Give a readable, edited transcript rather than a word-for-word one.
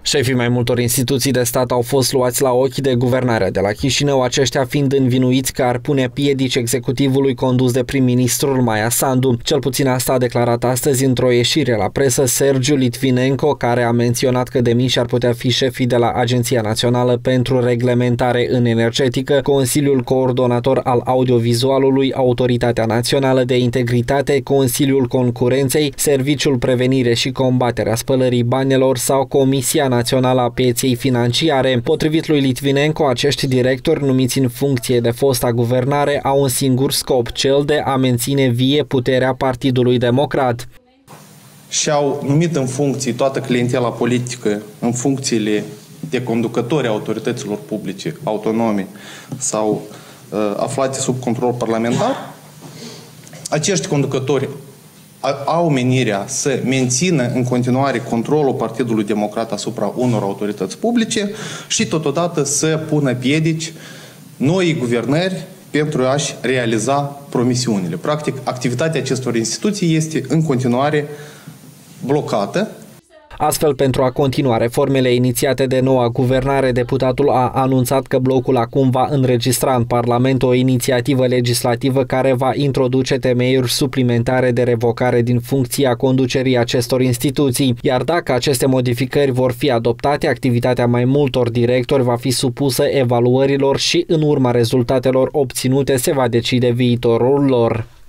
Șefii mai multor instituții de stat au fost luați la ochi de guvernarea de la Chișinău, aceștia fiind învinuiți că ar pune piedici executivului condus de prim-ministrul Maia Sandu. Cel puțin asta a declarat astăzi într-o ieșire la presă Sergiu Litvinenko, care a menționat că demniși ar putea fi șefii de la Agenția Națională pentru Reglementare în Energetică, Consiliul Coordonator al Audiovizualului, Autoritatea Națională de Integritate, Consiliul Concurenței, Serviciul Prevenire și Combaterea Spălării Banilor sau Comisia Națională a Pieței Financiare. Potrivit lui Litvinenko, acești directori numiți în funcție de fosta guvernare au un singur scop, cel de a menține vie puterea Partidului Democrat. Și-au numit în funcții toată clientela politică în funcțiile de conducători autorităților publice, autonome sau aflate sub control parlamentar. Acești conducători au menirea să mențină în continuare controlul Partidului Democrat asupra unor autorități publice și totodată să pună piedici noi guvernări pentru a-și realiza promisiunile. Practic, activitatea acestor instituții este în continuare blocată. Astfel, pentru a continua reformele inițiate de noua guvernare, deputatul a anunțat că blocul acum va înregistra în Parlament o inițiativă legislativă care va introduce temeiuri suplimentare de revocare din funcția conducerii acestor instituții, iar dacă aceste modificări vor fi adoptate, activitatea mai multor directori va fi supusă evaluărilor și în urma rezultatelor obținute se va decide viitorul lor.